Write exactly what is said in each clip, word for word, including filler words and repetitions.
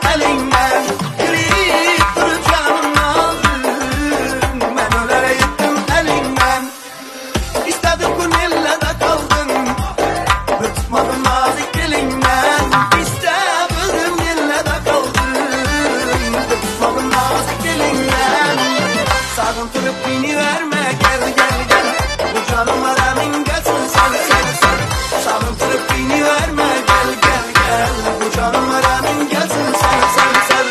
elinden. Girip durup canımı aldın, ben ölere yıktım elinden. İstedim kun ellerde kaldın, bir tutmadım nazik dilinden. İstedim ellerde kaldın, bir tutmadım nazik dilinden. Sağıntırıp beni verme, gel gel gel, bu canım aramın gelsin sen sen sen. Sağıntırıp beni verme, gel gel gel, bu canım aramın gelsin sen sen sen.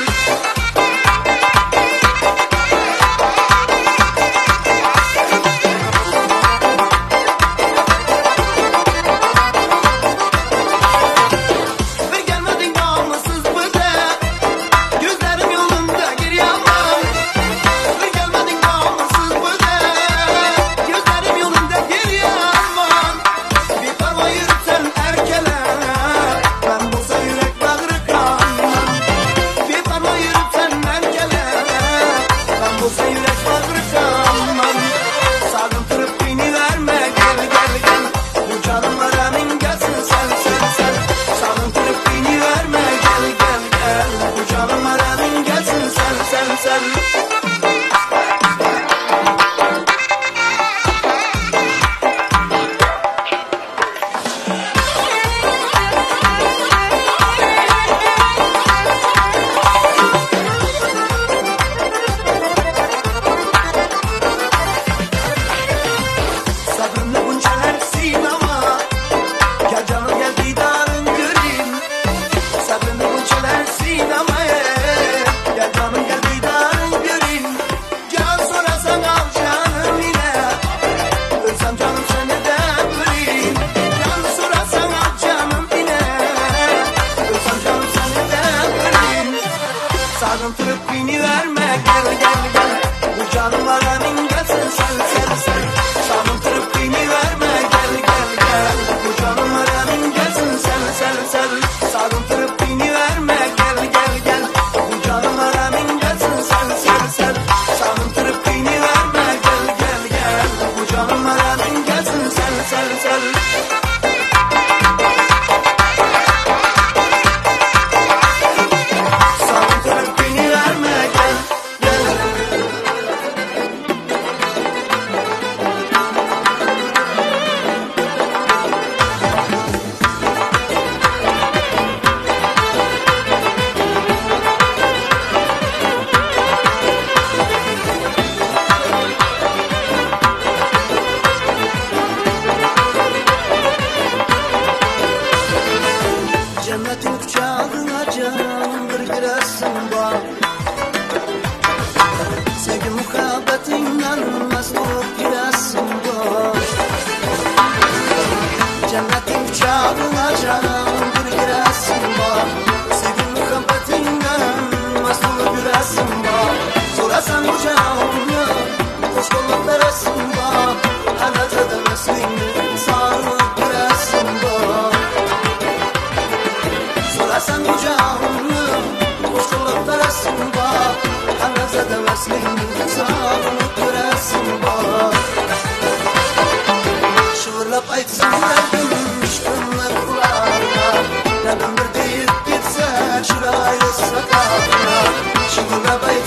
Bir gelmedin namussuz burada, gözlerim yolunda geri almam. Bir gelmedin namussuz burada, gözlerim yolunda geri almam. Bir parma yürütsen erkele, ben bulsa yürek bağrı kanmam. Bir parma yürütsen erkele, ben bulsa yürek bağrı kanmam. Sağıntırıp beni verme, gel gel gel, bu canım aramın gelsin sen sen sen. Sağıntırıp beni verme, gel gel gel, bu canım aramın gelsin sen sen sen. Sabrımla buncalar sinema, gel canım gel didarın göreyim. Sabrımla buncalar sinema, gel canım gel didarın göreyim. Can sorarsan al canım yine, ölsem canım seni de göreyim. Can sorarsan al canım yine, ölsem canım seni de göreyim. Sağıntırıp beni verme, gel gel gel, bu canım aramın gelsin sen sen sen. Sağıntırıp beni verme, gel gel gel, bu canım aramın gelsin sen sen sen. Sağıntırıp beni verme, gel gel gel, bu canım aramın gelsin sen sen sen. Sağıntırıp beni verme, gel gel gel, bu canım aramın gelsin sen sen sen. Sağıntırıp beni verme, gel gel. Cennetin kucağına canım bir giresin var. Sevgi muhabbetinden mest olup giresin var. Cennetin kucağına canım bir giresin var. Sevgi muhabbetinden mest olup giresin var. Sorasan kucağına, hoş kolluklar esin var. Halat edemesin, sarılıp giresin var. Sorasan kucağına, hoş kolluklar esin var. Halat edemesin, sarılıp giresin var. Şıvırlap aytsın derdim, düştümler kulağına. Derdim bir deyip gitsen, şurayı sakalına. Şıvırlap aytsın